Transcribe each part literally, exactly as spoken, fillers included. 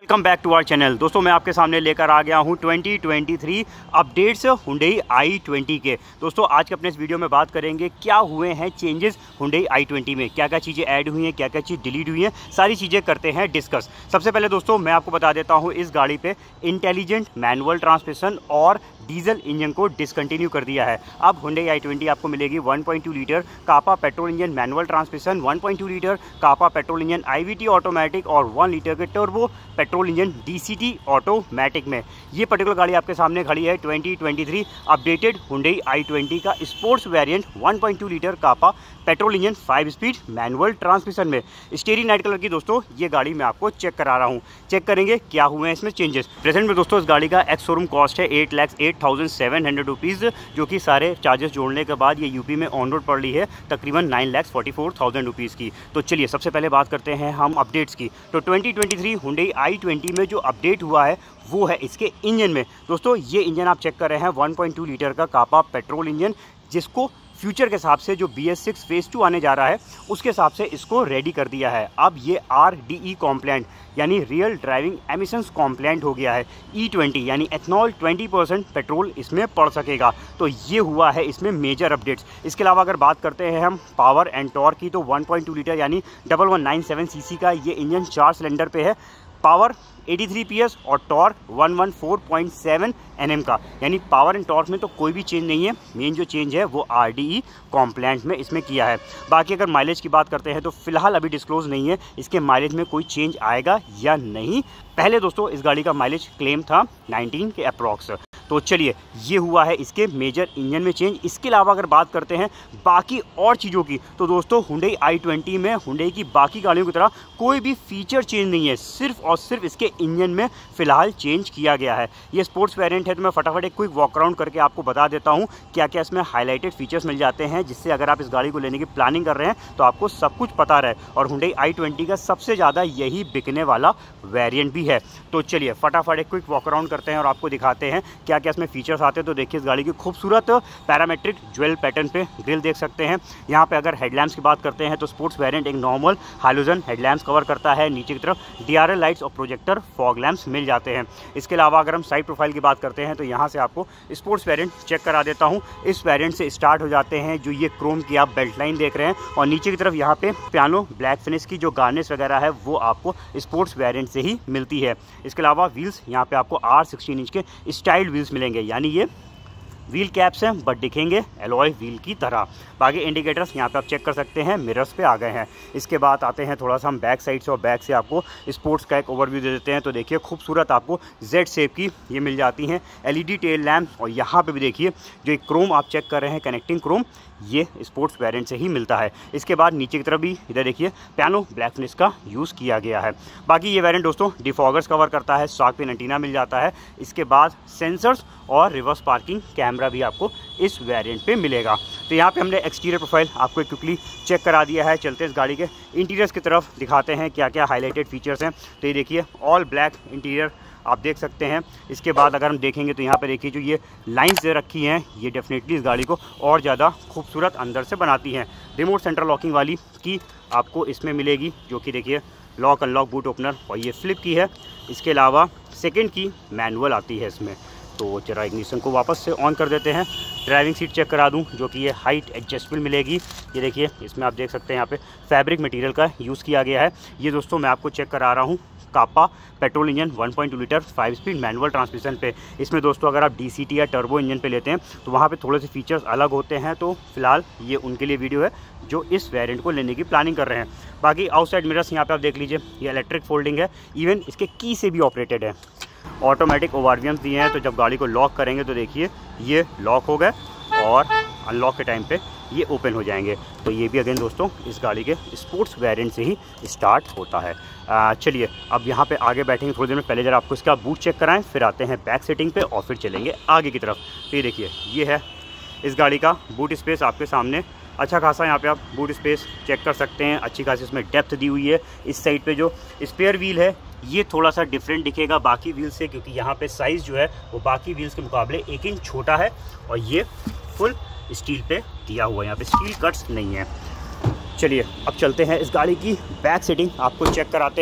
Welcome back to our channel. दोस्तों मैं आपके सामने लेकर आ गया हूं twenty twenty three updates Hyundai i twenty के। दोस्तों आज के अपने इस वीडियो में बात करेंगे क्या हुए हैं चेंजेस हुंडई आई ट्वेंटी में, क्या क्या चीज़ें ऐड हुई हैं, क्या क्या चीज़ डिलीट हुई हैं, सारी चीज़ें करते हैं डिस्कस। सबसे पहले दोस्तों मैं आपको बता देता हूँ, इस गाड़ी पे इंटेलिजेंट मैनुअल ट्रांसमिशन और डीजल इंजन को डिसकंटिन्यू कर दिया है। अब हुंडई आई ट्वेंटी आपको मिलेगी one point two litre Kappa petrol engine manual transmission, one point two litre Kappa petrol engine IVT automatic और वन लीटर के turbo petrol engine DCT automatic में। ये पर्टिकुलर गाड़ी आपके सामने खड़ी है twenty twenty three updated Hyundai i twenty का sports variant one point two litre Kappa petrol engine five speed manual transmission में। स्टेरी नाइट कलर की दोस्तों ये गाड़ी मैं आपको चेक करा रहा हूँ। चेक करेंगे क्या हुए हैं इसमें चेंजेस। प्रेजेंट में दोस्तों इस गाड़ी का एक्स शोरूम कॉस्ट है eight lakhs eight thousand seven hundred rupees, जो कि सारे चार्जेस जोड़ने के बाद ये यूपी में ऑन रोड पड़ रही है तकरीबन nine lakhs forty four thousand rupees की। तो चलिए सबसे पहले बात करते हैं हम अपडेट्स की। तो twenty twenty three Hyundai i twenty में जो अपडेट हुआ है वो है इसके इंजन में। दोस्तों ये इंजन आप चेक कर रहे हैं वन पॉइंट टू लीटर का कापा पेट्रोल इंजन, जिसको फ्यूचर के हिसाब से जो B S six phase two आने जा रहा है उसके हिसाब से इसको रेडी कर दिया है। अब ये आर डी ई कॉम्प्लाइंट यानी रियल ड्राइविंग एमिशंस कॉम्प्लाइंट हो गया है। ई ट्वेंटी यानी एथनॉल ट्वेंटी परसेंट पेट्रोल इसमें पड़ सकेगा। तो ये हुआ है इसमें मेजर अपडेट्स। इसके अलावा अगर बात करते हैं हम पावर एंड टॉर्क की, तो वन पॉइंट टू लीटर यानी double one nine seven C C का ये इंजन चार सिलेंडर पे है। Power eighty three P S और torque one one four point seven N M का, यानी पावर एंड टॉर्क में तो कोई भी चेंज नहीं है। मेन जो चेंज है वो आर डी ई कॉम्प्लाइंट में इसमें किया है। बाकी अगर माइलेज की बात करते हैं तो फिलहाल अभी डिस्क्लोज नहीं है इसके माइलेज में कोई चेंज आएगा या नहीं। पहले दोस्तों इस गाड़ी का माइलेज क्लेम था नाइनटीन के अप्रॉक्स। तो चलिए ये हुआ है इसके मेजर इंजन में चेंज। इसके अलावा अगर बात करते हैं बाकी और चीज़ों की, तो दोस्तों हुंडई आई ट्वेंटी में हुंडई की बाकी गाड़ियों की तरह कोई भी फीचर चेंज नहीं है, सिर्फ और सिर्फ इसके इंजन में फ़िलहाल चेंज किया गया है। ये स्पोर्ट्स वेरिएंट है तो मैं फटाफट एक क्विक वॉक अराउंड करके आपको बता देता हूँ क्या क्या इसमें हाईलाइटेड फीचर्स मिल जाते हैं, जिससे अगर आप इस गाड़ी को लेने की प्लानिंग कर रहे हैं तो आपको सब कुछ पता रहे। और हुंडई आई ट्वेंटी का सबसे ज़्यादा यही बिकने वाला वेरिएंट भी है। तो चलिए फटाफट एक क्विक वॉक अराउंड करते हैं और आपको दिखाते हैं क्या क्या इसमें फीचर्स आते हैं। तो देखिए इस गाड़ी की खूबसूरत पैरामेट्रिक ज्वेल पैटर्न पे ग्रिल देख सकते हैं। यहाँ पे अगर हेडलैम्प्स की बात करते हैं तो स्पोर्ट्स वेरिएंट एक नॉर्मल हाइलोजन हेडलैम्प्स कवर करता है। नीचे की तरफ डी आर एल लाइट्स और प्रोजेक्टर फॉग लैम्प्स मिल जाते हैं। इसके अलावा अगर हम साइड प्रोफाइल की बात करते हैं तो यहाँ से आपको स्पोर्ट्स वेरिएंट चेक करा देता हूँ। इस वेरिएंट से स्टार्ट हो जाते हैं जो ये क्रोम की आप बेल्ट लाइन देख रहे हैं, और नीचे की तरफ यहाँ पे पियानो ब्लैक फिनिश की जो गार्निश वगैरह है वो आपको स्पोर्ट्स वेरिएंट से ही मिलती है। इसके अलावा व्हील्स यहाँ पे आपको आर सिक्सटीन इंच के स्टाइल्ड व्हील्स मिलेंगे, यानी ये व्हील कैप्स हैं बट दिखेंगे एलॉय व्हील की तरह। बाकी इंडिकेटर्स यहाँ पे आप चेक कर सकते हैं, मिरर्स पे आ गए हैं। इसके बाद आते हैं थोड़ा सा हम बैक साइड से, और बैक से आपको स्पोर्ट्स का एक ओवरव्यू दे देते हैं। तो देखिए खूबसूरत आपको जेड शेप की ये मिल जाती हैं एलईडी टेल लैम्प, और यहाँ पे भी देखिए जो एक क्रोम आप चेक कर रहे हैं कनेक्टिंग क्रोम, ये स्पोर्ट्स वेरिएंट से ही मिलता है। इसके बाद नीचे की तरफ भी इधर देखिए पियानो ब्लैक फिनिश का यूज़ किया गया है। बाकी ये वेरिएंट दोस्तों डिफॉगर्स कवर करता है, शार्क पिन एंटीना मिल जाता है। इसके बाद सेंसर्स और रिवर्स पार्किंग कैमरा भी आपको इस वेरिएंट पे मिलेगा। तो यहाँ पे हमने एक्सटीरियर प्रोफाइल आपको क्विकली चेक करा दिया है। चलते इस गाड़ी के इंटीरियर्स की तरफ दिखाते हैं क्या क्या हाईलाइटेड फीचर्स हैं। तो ये देखिए ऑल ब्लैक इंटीरियर आप देख सकते हैं। इसके बाद अगर हम देखेंगे तो यहाँ पे देखिए जो ये लाइंस दे रखी हैं ये डेफिनेटली इस गाड़ी को और ज़्यादा खूबसूरत अंदर से बनाती हैं। रिमोट सेंट्रल लॉकिंग वाली की आपको इसमें मिलेगी, जो कि देखिए लॉक अनलॉक बूट ओपनर, और ये फ्लिप की है। इसके अलावा सेकेंड की मैनुअल आती है इसमें। तो जरा इग्निशन को वापस से ऑन कर देते हैं। ड्राइविंग सीट चेक करा दूं, जो कि ये हाइट एडजस्टेबल मिलेगी। ये देखिए इसमें आप देख सकते हैं यहाँ पे फैब्रिक मटेरियल का यूज़ किया गया है। ये दोस्तों मैं आपको चेक करा रहा हूँ Kappa petrol engine one point two litre five speed manual transmission पे। इसमें दोस्तों अगर आप डीसीटी या टर्बो इंजन पे लेते हैं तो वहाँ पे थोड़े से फीचर्स अलग होते हैं। तो फिलहाल ये उनके लिए वीडियो है जो इस वेरिएंट को लेने की प्लानिंग कर रहे हैं। बाकी आउटसाइड मिरर्स यहाँ पे आप देख लीजिए, ये इलेक्ट्रिक फोल्डिंग है, इवन इसके की से भी ऑपरेटेड है। ऑटोमेटिक ओवरव्यूम्स दिए हैं, तो जब गाड़ी को लॉक करेंगे तो देखिए ये लॉक हो गए और अनलॉक के टाइम पे ये ओपन हो जाएंगे। तो ये भी अगेन दोस्तों इस गाड़ी के स्पोर्ट्स वेरिएंट से ही स्टार्ट होता है। चलिए अब यहाँ पे आगे बैठेंगे थोड़ी देर में। पहले जरा आपको इसका बूट चेक कराएं, फिर आते हैं बैक सीटिंग पे और फिर चलेंगे आगे की तरफ। तो ये देखिए ये है इस गाड़ी का बूट स्पेस आपके सामने। अच्छा खासा यहाँ पे आप बूट स्पेस चेक कर सकते हैं, अच्छी खासी इसमें डेप्थ दी हुई है। इस साइड पे जो स्पेयर व्हील है ये थोड़ा सा डिफरेंट दिखेगा बाकी व्हील से, क्योंकि यहाँ पे साइज़ जो है वो बाकी व्हील्स के मुकाबले एक इंच छोटा है, और ये फुल स्टील पे दिया हुआ है, यहाँ पे स्टील कट्स नहीं है। चलिए अब चलते हैं इस गाड़ी की बैक सीटिंग आपको चेक कराते हैं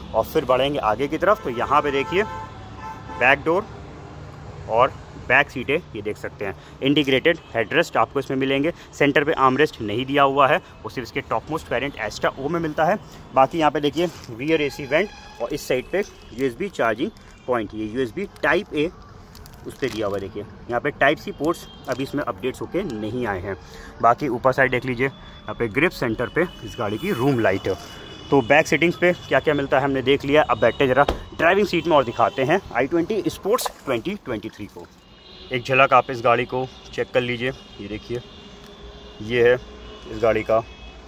और फिर बढ़ेंगे आगे की तरफ तो यहाँ पे देखिए बैक डोर और बैक सीटें ये देख सकते हैं। इंटीग्रेटेड हेडरेस्ट आपको इसमें मिलेंगे। सेंटर पे आर्मरेस्ट नहीं दिया हुआ है, वो सिर्फ इसके top most variant Asta O में मिलता है। बाकी यहाँ पे देखिए रियर एसी वेंट और इस साइड पे यूएसबी चार्जिंग पॉइंट, ये यूएसबी टाइप ए उस पर दिया हुआ है। देखिए यहाँ पे टाइप सी पोर्ट्स अभी इसमें अपडेट्स होके नहीं आए हैं। बाकी ऊपर साइड देख लीजिए, यहाँ पे ग्रिप सेंटर पे इस गाड़ी की रूम लाइट है। तो बैक सीटिंग्स पे क्या क्या मिलता है हमने देख लिया। अब बैठते जरा ड्राइविंग सीट में और दिखाते हैं i twenty sports twenty twenty three को। एक झलक आप इस गाड़ी को चेक कर लीजिए। ये देखिए ये है इस गाड़ी का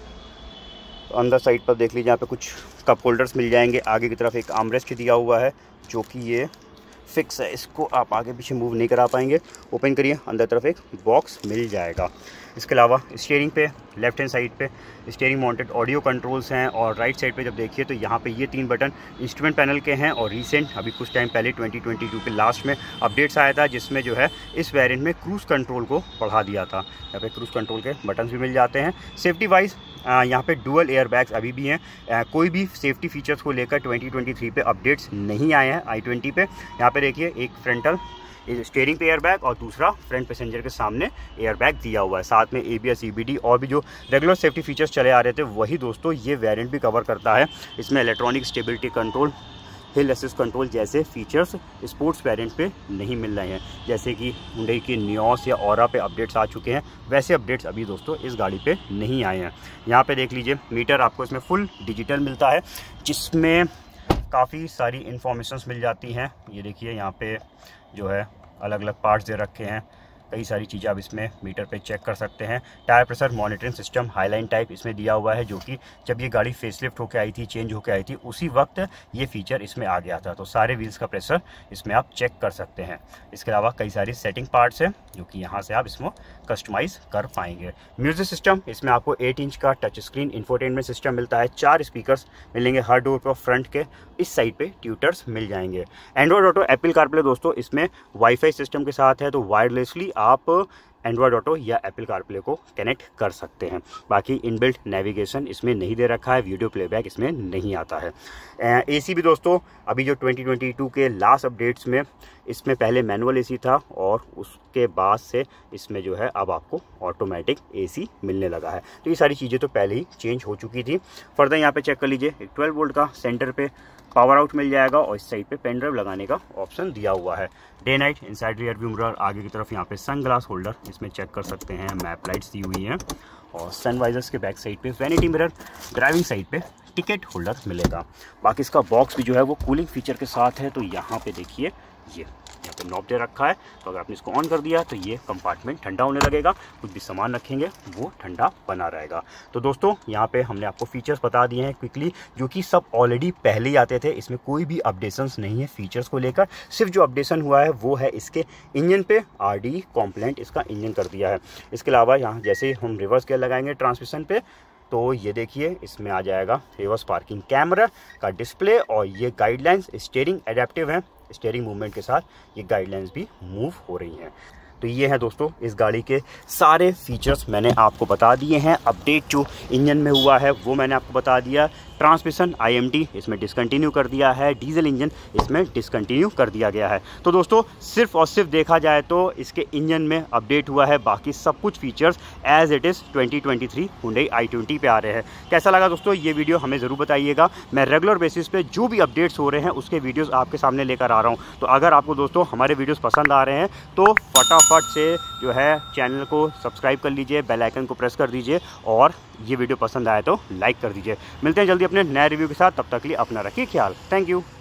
अंदर साइड पर देख लीजिए, यहाँ पे कुछ कप होल्डर्स मिल जाएंगे। आगे की तरफ एक आर्मरेस्ट दिया हुआ है जो कि ये फिक्स है, इसको आप आगे पीछे मूव नहीं करा पाएंगे। ओपन करिए, अंदर तरफ एक बॉक्स मिल जाएगा। इसके अलावा स्टीयरिंग पे लेफ्ट हैंड साइड पे स्टीयरिंग माउंटेड ऑडियो कंट्रोल्स हैं और राइट साइड पे जब देखिए तो यहाँ पे ये तीन बटन इंस्ट्रूमेंट पैनल के हैं। और रिसेंट अभी कुछ टाइम पहले ट्वेंटी ट्वेंटी टू के लास्ट में अपडेट्स आया था जिसमें जो है इस वेरिएंट में क्रूज़ कंट्रोल को बढ़ा दिया था। यहाँ पे क्रूज़ कंट्रोल के बटन भी मिल जाते हैं। सेफ्टी वाइज यहाँ पे डुअल एयर बैग्स अभी भी हैं। कोई भी सेफ्टी फीचर्स को लेकर ट्वेंटी ट्वेंटी थ्री पे अपडेट्स नहीं आए हैं आई ट्वेंटी पे। यहाँ पे देखिए एक फ्रंटल स्टीयरिंग पे एयर बैग और दूसरा फ्रंट पैसेंजर के सामने एयर बैग दिया हुआ है। साथ में एबीएस, ईबीडी और भी जो रेगुलर सेफ्टी फीचर्स चले आ रहे थे वही दोस्तों ये वेरिएंट भी कवर करता है। इसमें electronic stability control, hill assist control जैसे फीचर्स स्पोर्ट्स वेरिएंट पे नहीं मिल रहे हैं। जैसे कि हुंडई की नियोस या ऑरा पे अपडेट्स आ चुके हैं, वैसे अपडेट्स अभी दोस्तों इस गाड़ी पे नहीं आए हैं। यहाँ पे देख लीजिए मीटर आपको इसमें फुल डिजिटल मिलता है जिसमें काफ़ी सारी इन्फॉर्मेशंस मिल जाती हैं। ये देखिए यहाँ पे जो है अलग अलग पार्ट्स दे रखे हैं, कई सारी चीज़ें आप इसमें मीटर पे चेक कर सकते हैं। Tyre pressure monitoring system highline type इसमें दिया हुआ है जो कि जब ये गाड़ी फेसलिफ्ट होकर आई थी, चेंज होकर आई थी, उसी वक्त ये फीचर इसमें आ गया था। तो सारे व्हील्स का प्रेशर इसमें आप चेक कर सकते हैं। इसके अलावा कई सारी सेटिंग पार्ट्स हैं जो कि यहाँ से आप इसमें कस्टमाइज़ कर पाएंगे। म्यूजिक सिस्टम इसमें आपको एट इंच का टच स्क्रीन इंफोटेनमेंट सिस्टम मिलता है। चार स्पीकर्स मिलेंगे हर डोर पर, फ्रंट के इस साइड पे ट्यूटर्स मिल जाएंगे। एंड्रॉयड ऑटो, एप्पल कारप्ले दोस्तों इसमें वाईफाई सिस्टम के साथ है, तो वायरलेसली आप एंड्रॉयड ऑटो या एप्पल कारप्ले को कनेक्ट कर सकते हैं। बाकी इनबिल्ट नेविगेशन इसमें नहीं दे रखा है, वीडियो प्लेबैक इसमें नहीं आता है। एसी भी दोस्तों अभी जो ट्वेंटी ट्वेंटी टू के लास्ट अपडेट्स में इसमें पहले मैनुअल एसी था और उसके बाद से इसमें जो है अब आपको ऑटोमेटिक एसी मिलने लगा है। तो ये सारी चीज़ें तो पहले ही चेंज हो चुकी थी। फर्दर यहाँ पे चेक कर लीजिए, एक ट्वेल्व वोल्ट का सेंटर पे पावर आउट मिल जाएगा और इस साइड पे पेन ड्राइव लगाने का ऑप्शन दिया हुआ है। Day night inside rear view mirror, आगे की तरफ यहाँ पे सन ग्लास होल्डर इसमें चेक कर सकते हैं, मैप लाइट्स दी हुई हैं और सनवाइजर्स के बैक साइड पे वैनिटी मिरर, ड्राइविंग साइड पे टिकट होल्डर मिलेगा। बाकी इसका बॉक्स भी जो है वो कूलिंग फीचर के साथ है। तो यहाँ पे देखिए ये यहाँ पे नॉब दे रखा है, तो अगर आपने इसको ऑन कर दिया तो ये कंपार्टमेंट ठंडा होने लगेगा, कुछ भी सामान रखेंगे वो ठंडा बना रहेगा। तो दोस्तों यहाँ पे हमने आपको फीचर्स बता दिए हैं क्विकली, जो कि सब ऑलरेडी पहले ही आते थे। इसमें कोई भी अपडेशंस नहीं है फीचर्स को लेकर। सिर्फ जो अपडेशन हुआ है वो है इसके इंजन पे, आर डी कॉम्प्लेंट इसका इंजन कर दिया है। इसके अलावा यहाँ जैसे हम रिवर्स गियर लगाएंगे ट्रांसमिशन पे तो ये देखिए इसमें आ जाएगा रिवर्स पार्किंग कैमरा का डिस्प्ले और ये गाइडलाइंस स्टीयरिंग एडेप्टिव है, स्टीयरिंग मूवमेंट के साथ ये गाइडलाइंस भी मूव हो रही हैं। तो ये है दोस्तों इस गाड़ी के सारे फीचर्स मैंने आपको बता दिए हैं। अपडेट जो इंजन में हुआ है वो मैंने आपको बता दिया। ट्रांसमिशन आई एम टी इसमें डिसकंटिन्यू कर दिया है, डीजल इंजन इसमें डिसकंटिन्यू कर दिया गया है। तो दोस्तों सिर्फ और सिर्फ देखा जाए तो इसके इंजन में अपडेट हुआ है, बाकी सब कुछ features as it is twenty twenty three Hyundai i twenty पे आ रहे हैं। कैसा लगा दोस्तों ये वीडियो हमें ज़रूर बताइएगा। मैं रेगुलर बेसिस पे जो भी अपडेट्स हो रहे हैं उसके वीडियोज़ आपके सामने लेकर आ रहा हूँ। तो अगर आपको दोस्तों हमारे वीडियोज़ पसंद आ रहे हैं तो फटाफट से जो है चैनल को सब्सक्राइब कर लीजिए, बेल आइकन को प्रेस कर दीजिए और ये वीडियो पसंद आए तो लाइक कर दीजिए। मिलते हैं जल्दी अपने नए रिव्यू के साथ, तब तक के लिए अपना रखिए ख्याल। Thank you.